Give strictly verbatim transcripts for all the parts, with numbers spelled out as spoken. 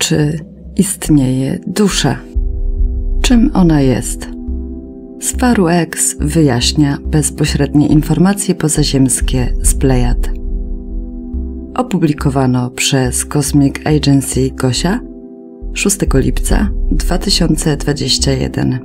Czy istnieje dusza? Czym ona jest? Sfaru X wyjaśnia bezpośrednie informacje pozaziemskie z Plejad. Opublikowano przez Cosmic Agency Gosia szóstego lipca dwa tysiące dwudziestego pierwszego.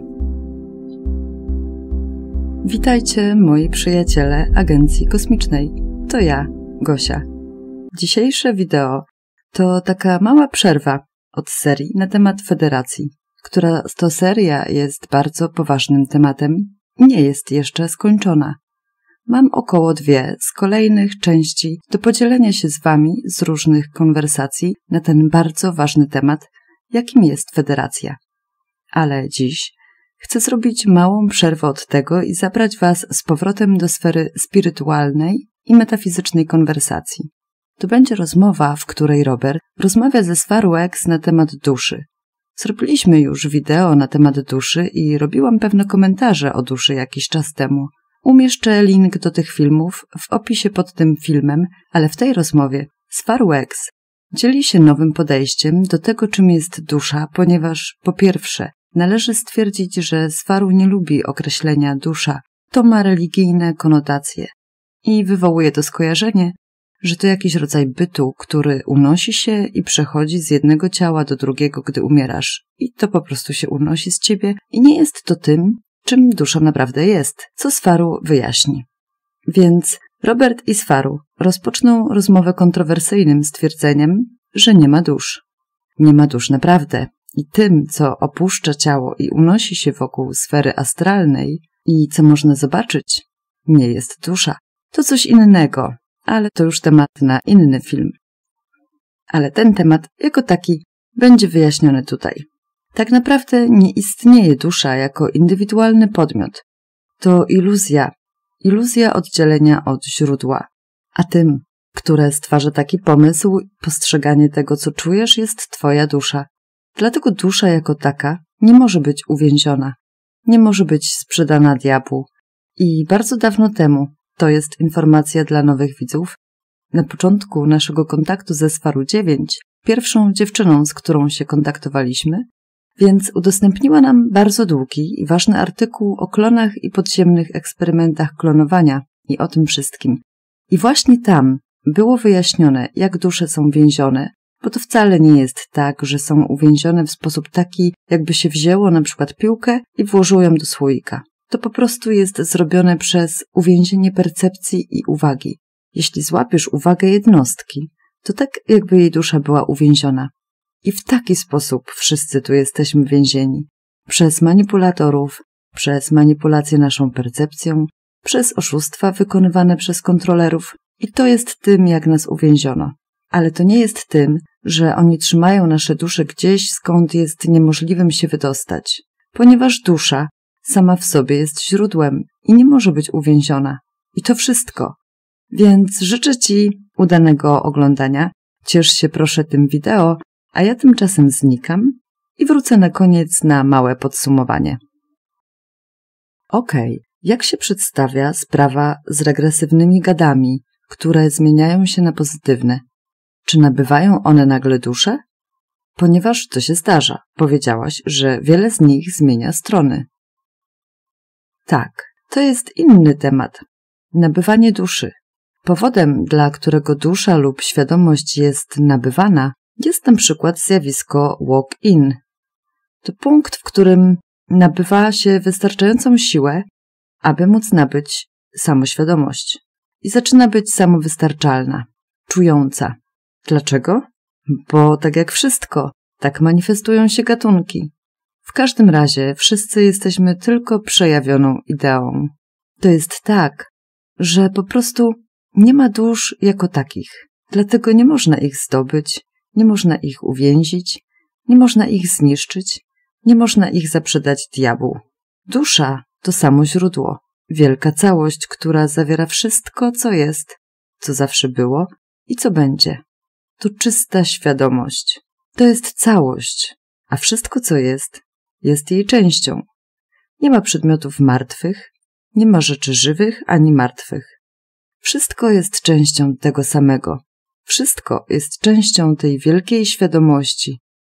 Witajcie, moi przyjaciele Agencji Kosmicznej. To ja, Gosia. Dzisiejsze wideo to taka mała przerwa od serii na temat Federacji, która to seria jest bardzo poważnym tematem i nie jest jeszcze skończona. Mam około dwie z kolejnych części do podzielenia się z Wami z różnych konwersacji na ten bardzo ważny temat, jakim jest Federacja. Ale dziś chcę zrobić małą przerwę od tego i zabrać Was z powrotem do sfery spirytualnej i metafizycznej konwersacji. To będzie rozmowa, w której Robert rozmawia ze Sfaru X na temat duszy. Zrobiliśmy już wideo na temat duszy i robiłam pewne komentarze o duszy jakiś czas temu. Umieszczę link do tych filmów w opisie pod tym filmem, ale w tej rozmowie Sfaru X dzieli się nowym podejściem do tego, czym jest dusza, ponieważ po pierwsze należy stwierdzić, że Sfaru nie lubi określenia dusza. To ma religijne konotacje i wywołuje to skojarzenie, że to jakiś rodzaj bytu, który unosi się i przechodzi z jednego ciała do drugiego, gdy umierasz. I to po prostu się unosi z ciebie i nie jest to tym, czym dusza naprawdę jest, co Sfaru wyjaśni. Więc Robert i Sfaru rozpoczną rozmowę kontrowersyjnym stwierdzeniem, że nie ma dusz. Nie ma dusz naprawdę. I tym, co opuszcza ciało i unosi się wokół sfery astralnej i co można zobaczyć, nie jest dusza. To coś innego, ale to już temat na inny film. Ale ten temat jako taki będzie wyjaśniony tutaj. Tak naprawdę nie istnieje dusza jako indywidualny podmiot. To iluzja, iluzja oddzielenia od źródła. A tym, które stwarza taki pomysł, postrzeganie tego, co czujesz, jest twoja dusza. Dlatego dusza jako taka nie może być uwięziona, nie może być sprzedana diabłu. I bardzo dawno temu, to jest informacja dla nowych widzów, na początku naszego kontaktu ze Sfaru dziewięć, pierwszą dziewczyną, z którą się kontaktowaliśmy, więc udostępniła nam bardzo długi i ważny artykuł o klonach i podziemnych eksperymentach klonowania i o tym wszystkim. I właśnie tam było wyjaśnione, jak dusze są więzione, bo to wcale nie jest tak, że są uwięzione w sposób taki, jakby się wzięło na przykład piłkę i włożyło ją do słoika. To po prostu jest zrobione przez uwięzienie percepcji i uwagi. Jeśli złapiesz uwagę jednostki, to tak jakby jej dusza była uwięziona. I w taki sposób wszyscy tu jesteśmy więzieni. Przez manipulatorów, przez manipulację naszą percepcją, przez oszustwa wykonywane przez kontrolerów. I to jest tym, jak nas uwięziono. Ale to nie jest tym, że oni trzymają nasze dusze gdzieś, skąd jest niemożliwym się wydostać. Ponieważ dusza sama w sobie jest źródłem i nie może być uwięziona. I to wszystko. Więc życzę Ci udanego oglądania. Ciesz się proszę tym wideo, a ja tymczasem znikam i wrócę na koniec na małe podsumowanie. Okej, okay. Jak się przedstawia sprawa z regresywnymi gadami, które zmieniają się na pozytywne? Czy nabywają one nagle duszę? Ponieważ to się zdarza. Powiedziałaś, że wiele z nich zmienia strony. Tak, to jest inny temat. Nabywanie duszy. Powodem, dla którego dusza lub świadomość jest nabywana, jest na przykład zjawisko walk-in. To punkt, w którym nabywa się wystarczającą siłę, aby móc nabyć samoświadomość. I zaczyna być samowystarczalna, czująca. Dlaczego? Bo tak jak wszystko, tak manifestują się gatunki. W każdym razie wszyscy jesteśmy tylko przejawioną ideą. To jest tak, że po prostu nie ma dusz jako takich. Dlatego nie można ich zdobyć, nie można ich uwięzić, nie można ich zniszczyć, nie można ich zaprzedać diabłu. Dusza to samo źródło, wielka całość, która zawiera wszystko, co jest, co zawsze było i co będzie. To czysta świadomość. To jest całość, a wszystko, co jest, jest jej częścią. Nie ma przedmiotów martwych, nie ma rzeczy żywych ani martwych. Wszystko jest częścią tego samego. Wszystko jest częścią tej wielkiej świadomości,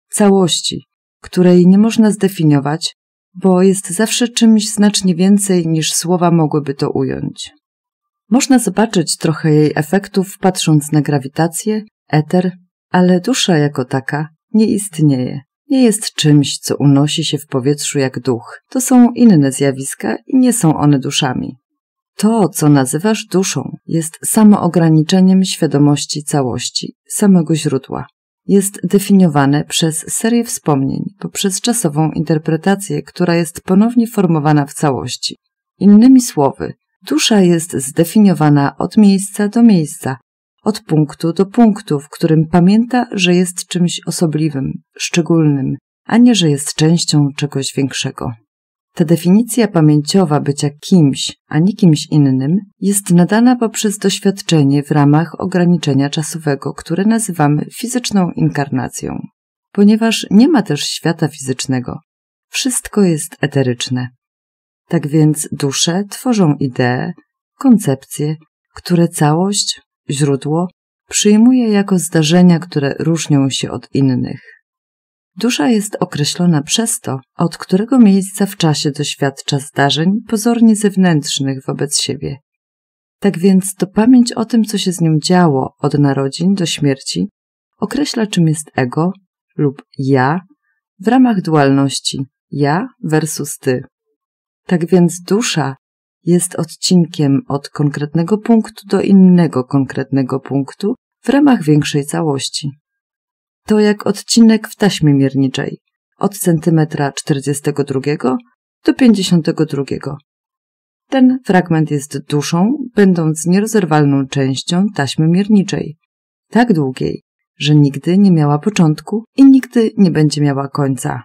całości, której nie można zdefiniować, bo jest zawsze czymś znacznie więcej niż słowa mogłyby to ująć. Można zobaczyć trochę jej efektów patrząc na grawitację, eter, ale dusza jako taka nie istnieje. Nie jest czymś, co unosi się w powietrzu jak duch. To są inne zjawiska i nie są one duszami. To, co nazywasz duszą, jest samoograniczeniem świadomości całości, samego źródła. Jest definiowane przez serię wspomnień, poprzez czasową interpretację, która jest ponownie formowana w całości. Innymi słowy, dusza jest zdefiniowana od miejsca do miejsca, od punktu do punktu, w którym pamięta, że jest czymś osobliwym, szczególnym, a nie, że jest częścią czegoś większego. Ta definicja pamięciowa bycia kimś, a nie kimś innym jest nadana poprzez doświadczenie w ramach ograniczenia czasowego, które nazywamy fizyczną inkarnacją. Ponieważ nie ma też świata fizycznego, wszystko jest eteryczne. Tak więc dusze tworzą idee, koncepcje, które całość, źródło, przyjmuje jako zdarzenia, które różnią się od innych. Dusza jest określona przez to, od którego miejsca w czasie doświadcza zdarzeń pozornie zewnętrznych wobec siebie. Tak więc to pamięć o tym, co się z nią działo od narodzin do śmierci, określa, czym jest ego lub ja w ramach dualności ja versus ty. Tak więc dusza jest odcinkiem od konkretnego punktu do innego konkretnego punktu w ramach większej całości. To jak odcinek w taśmie mierniczej, od centymetra czterdziestego drugiego do pięćdziesiątego drugiego. Ten fragment jest duszą, będąc nierozerwalną częścią taśmy mierniczej, tak długiej, że nigdy nie miała początku i nigdy nie będzie miała końca.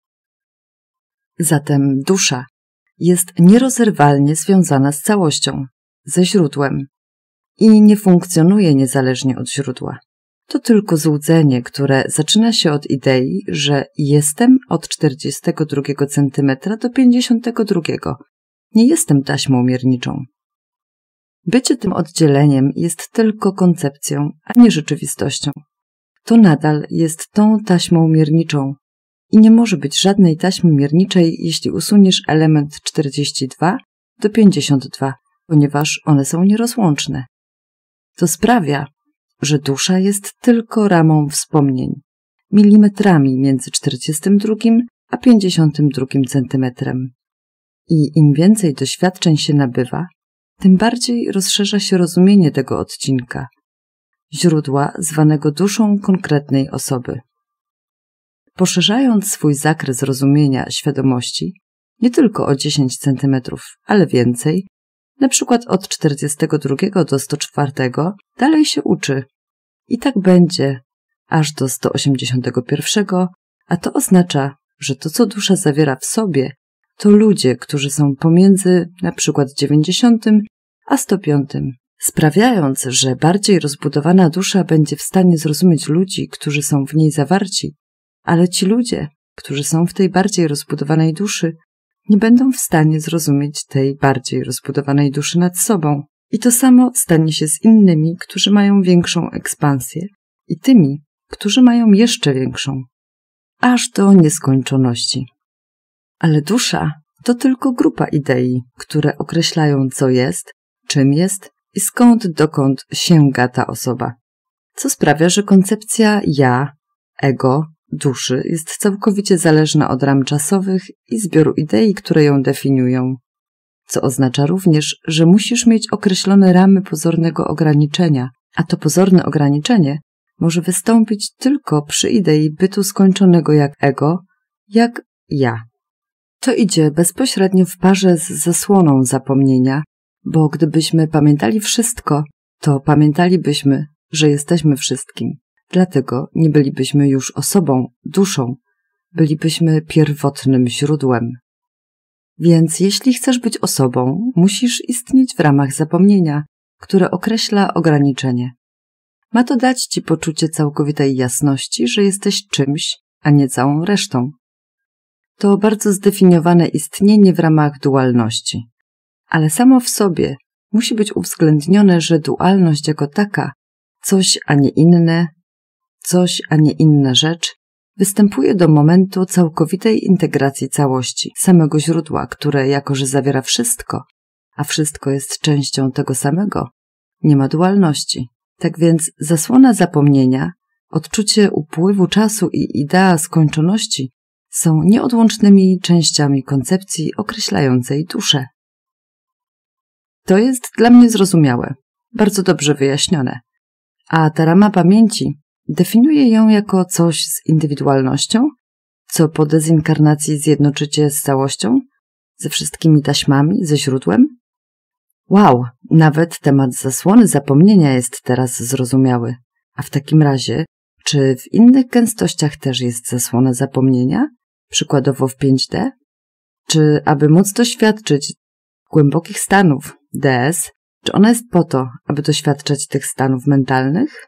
Zatem dusza jest nierozerwalnie związana z całością, ze źródłem i nie funkcjonuje niezależnie od źródła. To tylko złudzenie, które zaczyna się od idei, że jestem od czterdziestego drugiego centymetra do pięćdziesiątego drugiego. Nie jestem taśmą mierniczą. Bycie tym oddzieleniem jest tylko koncepcją, a nie rzeczywistością. To nadal jest tą taśmą mierniczą i nie może być żadnej taśmy mierniczej, jeśli usuniesz element czterdzieści dwa do pięćdziesiąt dwa, ponieważ one są nierozłączne. To sprawia, że dusza jest tylko ramą wspomnień, milimetrami między czterdziestym drugim a pięćdziesiątym drugim centymetrem. I im więcej doświadczeń się nabywa, tym bardziej rozszerza się rozumienie tego odcinka, źródła zwanego duszą konkretnej osoby. Poszerzając swój zakres rozumienia świadomości, nie tylko o dziesięć centymetrów, ale więcej, na przykład od czterdziestego drugiego do sto czwartego, dalej się uczy. I tak będzie aż do sto osiemdziesiątego pierwszego, a to oznacza, że to, co dusza zawiera w sobie, to ludzie, którzy są pomiędzy na przykład dziewięćdziesiątym a sto piątym, sprawiając, że bardziej rozbudowana dusza będzie w stanie zrozumieć ludzi, którzy są w niej zawarci, ale ci ludzie, którzy są w tej bardziej rozbudowanej duszy, nie będą w stanie zrozumieć tej bardziej rozbudowanej duszy nad sobą. I to samo stanie się z innymi, którzy mają większą ekspansję i tymi, którzy mają jeszcze większą, aż do nieskończoności. Ale dusza to tylko grupa idei, które określają, co jest, czym jest i skąd dokąd sięga ta osoba. Co sprawia, że koncepcja ja, ego, duszy jest całkowicie zależna od ram czasowych i zbioru idei, które ją definiują. Co oznacza również, że musisz mieć określone ramy pozornego ograniczenia, a to pozorne ograniczenie może wystąpić tylko przy idei bytu skończonego jak ego, jak ja. To idzie bezpośrednio w parze z zasłoną zapomnienia, bo gdybyśmy pamiętali wszystko, to pamiętalibyśmy, że jesteśmy wszystkim. Dlatego nie bylibyśmy już osobą, duszą, bylibyśmy pierwotnym źródłem. Więc jeśli chcesz być osobą, musisz istnieć w ramach zapomnienia, które określa ograniczenie. Ma to dać ci poczucie całkowitej jasności, że jesteś czymś, a nie całą resztą. To bardzo zdefiniowane istnienie w ramach dualności. Ale samo w sobie musi być uwzględnione, że dualność jako taka, coś a nie inne, coś a nie inna rzecz, występuje do momentu całkowitej integracji całości, samego źródła, które jako że zawiera wszystko, a wszystko jest częścią tego samego, nie ma dualności. Tak więc zasłona zapomnienia, odczucie upływu czasu i idea skończoności są nieodłącznymi częściami koncepcji określającej duszę. To jest dla mnie zrozumiałe, bardzo dobrze wyjaśnione. A ta rama pamięci definiuje ją jako coś z indywidualnością, co po dezinkarnacji zjednoczycie z całością, ze wszystkimi taśmami, ze źródłem? Wow, nawet temat zasłony zapomnienia jest teraz zrozumiały. A w takim razie, czy w innych gęstościach też jest zasłona zapomnienia? Przykładowo w pięć D? Czy aby móc doświadczyć głębokich stanów D S, czy ona jest po to, aby doświadczać tych stanów mentalnych?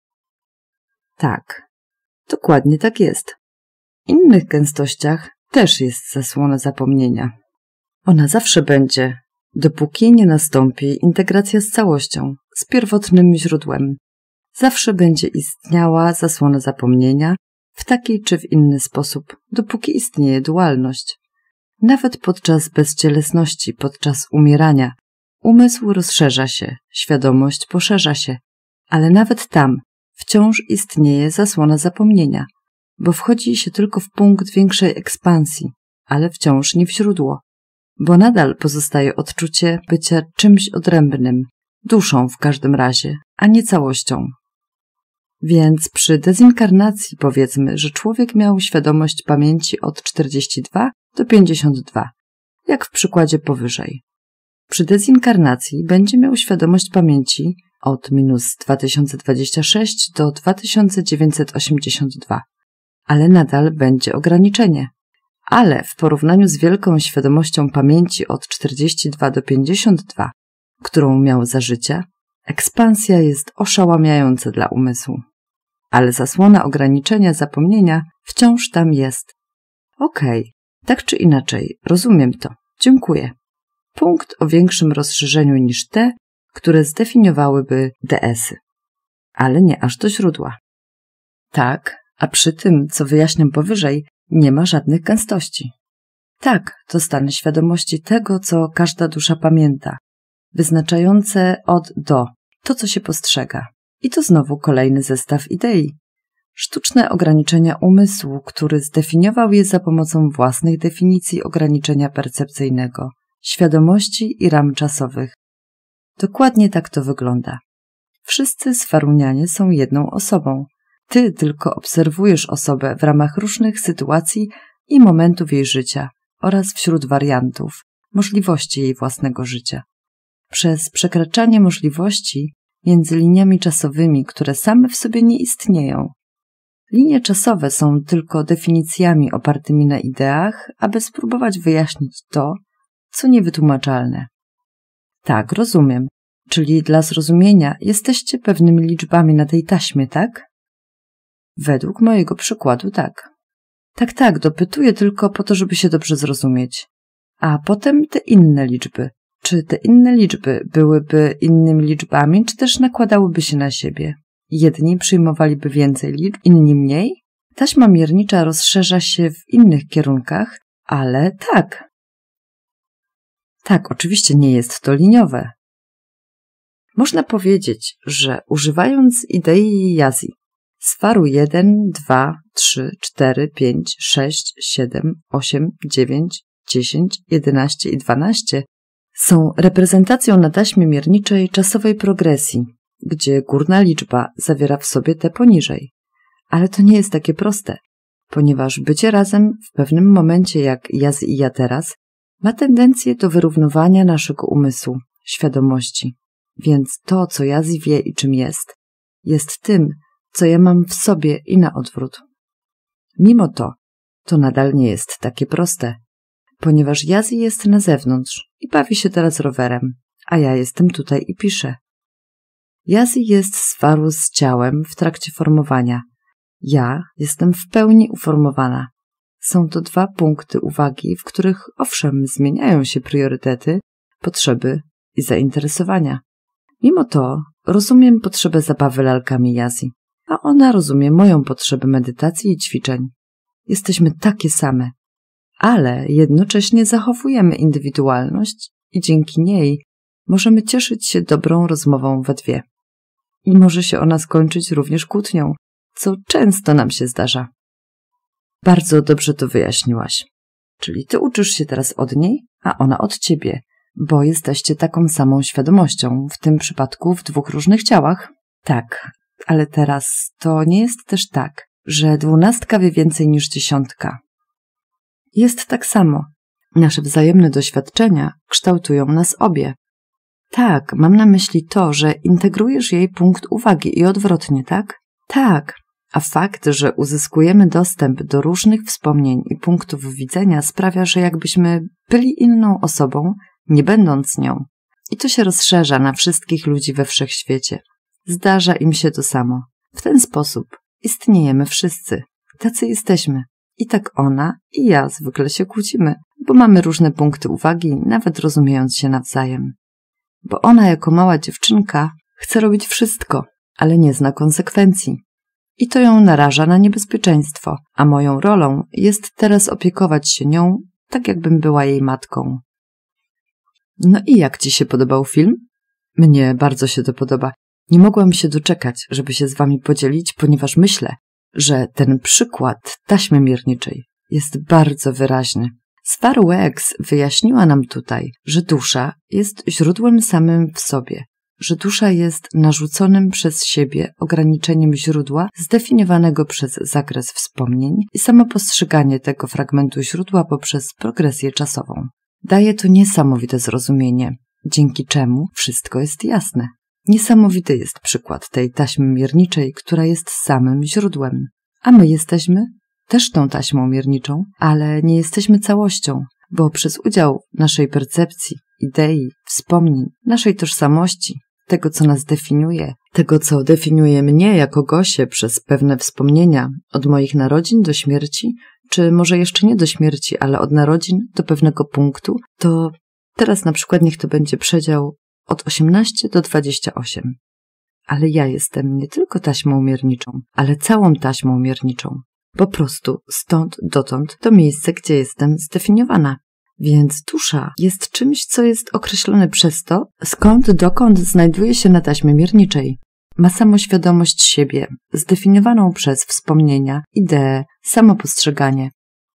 Tak, dokładnie tak jest. W innych gęstościach też jest zasłona zapomnienia. Ona zawsze będzie, dopóki nie nastąpi integracja z całością, z pierwotnym źródłem. Zawsze będzie istniała zasłona zapomnienia w taki czy w inny sposób, dopóki istnieje dualność. Nawet podczas bezcielesności, podczas umierania, umysł rozszerza się, świadomość poszerza się, ale nawet tam wciąż istnieje zasłona zapomnienia, bo wchodzi się tylko w punkt większej ekspansji, ale wciąż nie w źródło, bo nadal pozostaje odczucie bycia czymś odrębnym, duszą w każdym razie, a nie całością. Więc przy dezinkarnacji powiedzmy, że człowiek miał świadomość pamięci od czterdziestu dwóch do pięćdziesięciu dwóch, jak w przykładzie powyżej. Przy dezinkarnacji będzie miał świadomość pamięci od minus dwa tysiące dwudziestego szóstego do dwa tysiące dziewięćset osiemdziesiątego drugiego, ale nadal będzie ograniczenie. Ale w porównaniu z wielką świadomością pamięci od czterdziestu dwóch do pięćdziesięciu dwóch, którą miał za życia, ekspansja jest oszałamiająca dla umysłu. Ale zasłona ograniczenia zapomnienia wciąż tam jest. Okej, tak czy inaczej, rozumiem to. Dziękuję. Punkt o większym rozszerzeniu niż te, które zdefiniowałyby D S-y. Ale nie aż do źródła. Tak, a przy tym, co wyjaśniam powyżej, nie ma żadnych gęstości. Tak, to stany świadomości tego, co każda dusza pamięta, wyznaczające od do, to co się postrzega. I to znowu kolejny zestaw idei. Sztuczne ograniczenia umysłu, który zdefiniował je za pomocą własnych definicji ograniczenia percepcyjnego, świadomości i ram czasowych. Dokładnie tak to wygląda. Wszyscy sfarunianie są jedną osobą. Ty tylko obserwujesz osobę w ramach różnych sytuacji i momentów jej życia oraz wśród wariantów, możliwości jej własnego życia. Przez przekraczanie możliwości między liniami czasowymi, które same w sobie nie istnieją. Linie czasowe są tylko definicjami opartymi na ideach, aby spróbować wyjaśnić to, co niewytłumaczalne. Tak, rozumiem. Czyli dla zrozumienia jesteście pewnymi liczbami na tej taśmie, tak? Według mojego przykładu tak. Tak, tak, dopytuję tylko po to, żeby się dobrze zrozumieć. A potem te inne liczby. Czy te inne liczby byłyby innymi liczbami, czy też nakładałyby się na siebie? Jedni przyjmowaliby więcej liczb, inni mniej? Taśma miernicza rozszerza się w innych kierunkach, ale tak. Tak, oczywiście nie jest to liniowe. Można powiedzieć, że używając idei Jazi, sfaru jeden, dwa, trzy, cztery, pięć, sześć, siedem, osiem, dziewięć, dziesięć, jedenaście i dwanaście są reprezentacją na taśmie mierniczej czasowej progresji, gdzie górna liczba zawiera w sobie te poniżej. Ale to nie jest takie proste, ponieważ bycie razem w pewnym momencie jak Jazi i ja teraz ma tendencję do wyrównywania naszego umysłu, świadomości. Więc to, co Jazi wie i czym jest, jest tym, co ja mam w sobie i na odwrót. Mimo to, to nadal nie jest takie proste, ponieważ Jazi jest na zewnątrz i bawi się teraz rowerem, a ja jestem tutaj i piszę. Jazi jest swaru z ciałem w trakcie formowania. Ja jestem w pełni uformowana. Są to dwa punkty uwagi, w których owszem zmieniają się priorytety, potrzeby i zainteresowania. Mimo to rozumiem potrzebę zabawy lalkami Jazi, a ona rozumie moją potrzebę medytacji i ćwiczeń. Jesteśmy takie same, ale jednocześnie zachowujemy indywidualność i dzięki niej możemy cieszyć się dobrą rozmową we dwie. I może się ona skończyć również kłótnią, co często nam się zdarza. Bardzo dobrze to wyjaśniłaś. Czyli ty uczysz się teraz od niej, a ona od ciebie, bo jesteście taką samą świadomością, w tym przypadku w dwóch różnych ciałach. Tak, ale teraz to nie jest też tak, że dwunastka wie więcej niż dziesiątka. Jest tak samo. Nasze wzajemne doświadczenia kształtują nas obie. Tak, mam na myśli to, że integrujesz jej punkt uwagi i odwrotnie, tak? Tak, a fakt, że uzyskujemy dostęp do różnych wspomnień i punktów widzenia sprawia, że jakbyśmy byli inną osobą, nie będąc nią. I to się rozszerza na wszystkich ludzi we wszechświecie. Zdarza im się to samo. W ten sposób istniejemy wszyscy. Tacy jesteśmy. I tak ona i ja zwykle się kłócimy, bo mamy różne punkty uwagi, nawet rozumiejąc się nawzajem. Bo ona jako mała dziewczynka chce robić wszystko, ale nie zna konsekwencji. I to ją naraża na niebezpieczeństwo, a moją rolą jest teraz opiekować się nią, tak jakbym była jej matką. No i jak ci się podobał film? Mnie bardzo się to podoba. Nie mogłam się doczekać, żeby się z wami podzielić, ponieważ myślę, że ten przykład taśmy mierniczej jest bardzo wyraźny. Sfar Weeks wyjaśniła nam tutaj, że dusza jest źródłem samym w sobie, że dusza jest narzuconym przez siebie ograniczeniem źródła zdefiniowanego przez zakres wspomnień i samo postrzeganie tego fragmentu źródła poprzez progresję czasową. Daje to niesamowite zrozumienie, dzięki czemu wszystko jest jasne. Niesamowity jest przykład tej taśmy mierniczej, która jest samym źródłem. A my jesteśmy też tą taśmą mierniczą, ale nie jesteśmy całością, bo przez udział naszej percepcji, idei, wspomnień, naszej tożsamości, tego co nas definiuje, tego co definiuje mnie jako Gosię przez pewne wspomnienia od moich narodzin do śmierci, czy może jeszcze nie do śmierci, ale od narodzin do pewnego punktu, to teraz na przykład niech to będzie przedział od osiemnastu do dwudziestu ośmiu. Ale ja jestem nie tylko taśmą mierniczą, ale całą taśmą mierniczą. Po prostu stąd dotąd to miejsce, gdzie jestem zdefiniowana. Więc dusza jest czymś, co jest określone przez to, skąd dokąd znajduje się na taśmie mierniczej. Ma samoświadomość siebie, zdefiniowaną przez wspomnienia, idee, samopostrzeganie.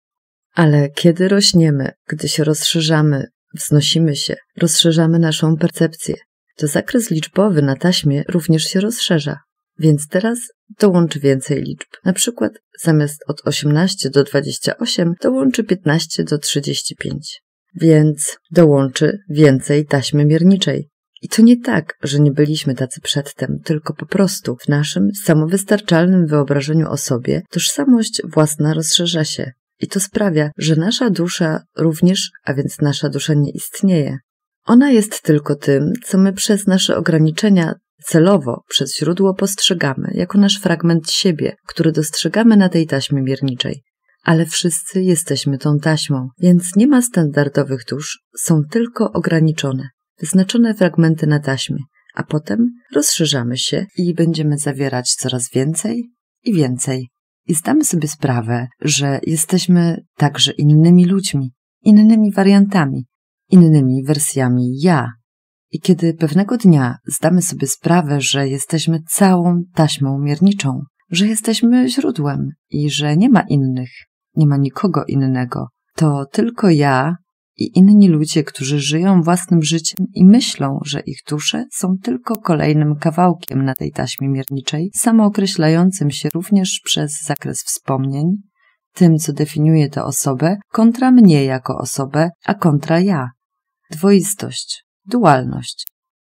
Ale kiedy rośniemy, gdy się rozszerzamy, wznosimy się, rozszerzamy naszą percepcję, to zakres liczbowy na taśmie również się rozszerza. Więc teraz dołączy więcej liczb. Na przykład zamiast od osiemnastu do dwudziestu ośmiu dołączy piętnaście do trzydziestu pięciu. Więc dołączy więcej taśmy mierniczej. I to nie tak, że nie byliśmy tacy przedtem, tylko po prostu w naszym samowystarczalnym wyobrażeniu o sobie tożsamość własna rozszerza się. I to sprawia, że nasza dusza również, a więc nasza dusza nie istnieje. Ona jest tylko tym, co my przez nasze ograniczenia celowo przez źródło postrzegamy jako nasz fragment siebie, który dostrzegamy na tej taśmie mierniczej. Ale wszyscy jesteśmy tą taśmą, więc nie ma standardowych dusz, są tylko ograniczone, wyznaczone fragmenty na taśmie, a potem rozszerzamy się i będziemy zawierać coraz więcej i więcej. I zdamy sobie sprawę, że jesteśmy także innymi ludźmi, innymi wariantami, innymi wersjami ja. I kiedy pewnego dnia zdamy sobie sprawę, że jesteśmy całą taśmą mierniczą, że jesteśmy źródłem i że nie ma innych, nie ma nikogo innego, to tylko ja i inni ludzie, którzy żyją własnym życiem i myślą, że ich dusze są tylko kolejnym kawałkiem na tej taśmie mierniczej, samookreślającym się również przez zakres wspomnień, tym, co definiuje tę osobę, kontra mnie jako osobę, a kontra ja. Dwoistość, dualność.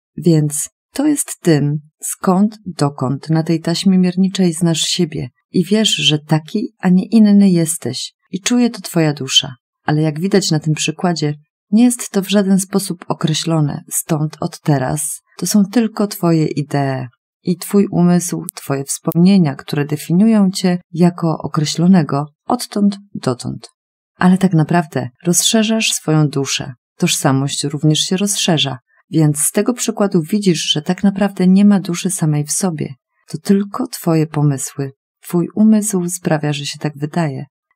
Więc to jest tym, skąd, dokąd na tej taśmie mierniczej znasz siebie i wiesz, że taki, a nie inny jesteś i czuje to twoja dusza. Ale jak widać na tym przykładzie, nie jest to w żaden sposób określone, stąd od teraz to są tylko twoje idee i twój umysł, twoje wspomnienia, które definiują cię jako określonego odtąd dotąd. Ale tak naprawdę rozszerzasz swoją duszę, tożsamość również się rozszerza, więc z tego przykładu widzisz, że tak naprawdę nie ma duszy samej w sobie, to tylko twoje pomysły, twój umysł sprawia, że się tak wydaje.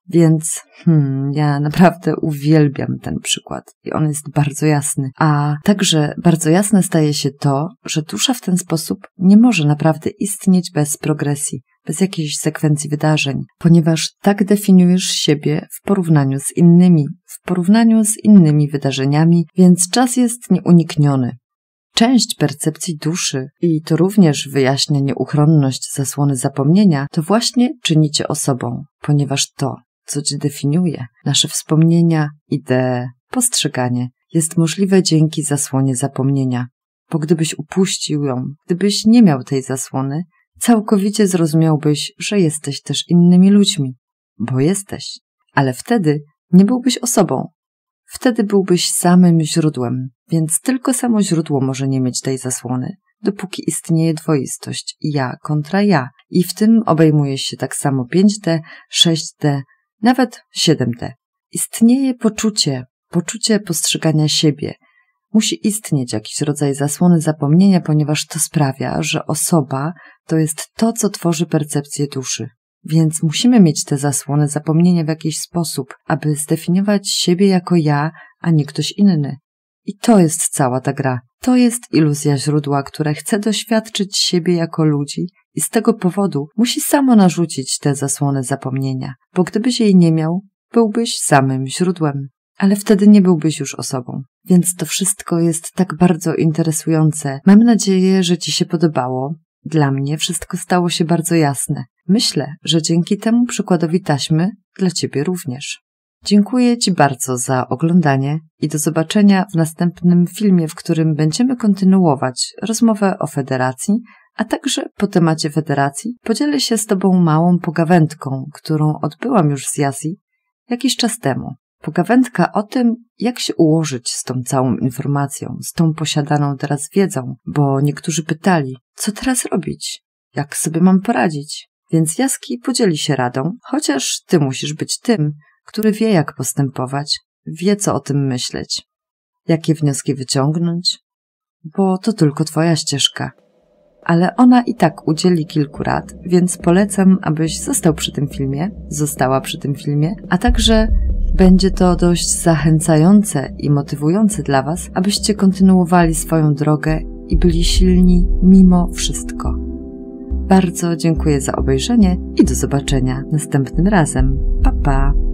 Więc hmm, ja naprawdę uwielbiam ten przykład i on jest bardzo jasny. A także bardzo jasne staje się to, że dusza w ten sposób nie może naprawdę istnieć bez progresji, bez jakiejś sekwencji wydarzeń, ponieważ tak definiujesz siebie w porównaniu z innymi, w porównaniu z innymi wydarzeniami, więc czas jest nieunikniony. Część percepcji duszy, i to również wyjaśnia nieuchronność zasłony zapomnienia, to właśnie czyni cię osobą, ponieważ to, co cię definiuje, nasze wspomnienia, idee, postrzeganie, jest możliwe dzięki zasłonie zapomnienia. Bo gdybyś upuścił ją, gdybyś nie miał tej zasłony, całkowicie zrozumiałbyś, że jesteś też innymi ludźmi, bo jesteś, ale wtedy nie byłbyś osobą. Wtedy byłbyś samym źródłem, więc tylko samo źródło może nie mieć tej zasłony, dopóki istnieje dwoistość ja kontra ja i w tym obejmuje się tak samo pięć D, sześć D, nawet siedem D. Istnieje poczucie, poczucie postrzegania siebie. Musi istnieć jakiś rodzaj zasłony zapomnienia, ponieważ to sprawia, że osoba to jest to, co tworzy percepcję duszy. Więc musimy mieć te zasłony zapomnienia w jakiś sposób, aby zdefiniować siebie jako ja, a nie ktoś inny. I to jest cała ta gra. To jest iluzja źródła, które chce doświadczyć siebie jako ludzi i z tego powodu musi samo narzucić te zasłony zapomnienia, bo gdybyś jej nie miał, byłbyś samym źródłem, ale wtedy nie byłbyś już osobą. Więc to wszystko jest tak bardzo interesujące. Mam nadzieję, że ci się podobało. Dla mnie wszystko stało się bardzo jasne. Myślę, że dzięki temu przykładowi taśmy dla ciebie również. Dziękuję ci bardzo za oglądanie i do zobaczenia w następnym filmie, w którym będziemy kontynuować rozmowę o federacji, a także po temacie federacji podzielę się z tobą małą pogawędką, którą odbyłam już z Yasi jakiś czas temu. Pogawędka o tym, jak się ułożyć z tą całą informacją, z tą posiadaną teraz wiedzą, bo niektórzy pytali, co teraz robić, jak sobie mam poradzić. Więc Jaski podzieli się radą, chociaż ty musisz być tym, który wie, jak postępować, wie, co o tym myśleć, jakie wnioski wyciągnąć, bo to tylko twoja ścieżka. Ale ona i tak udzieli kilku rad, więc polecam, abyś został przy tym filmie, została przy tym filmie, a także będzie to dość zachęcające i motywujące dla was, abyście kontynuowali swoją drogę i byli silni mimo wszystko. Bardzo dziękuję za obejrzenie i do zobaczenia następnym razem. Pa, pa!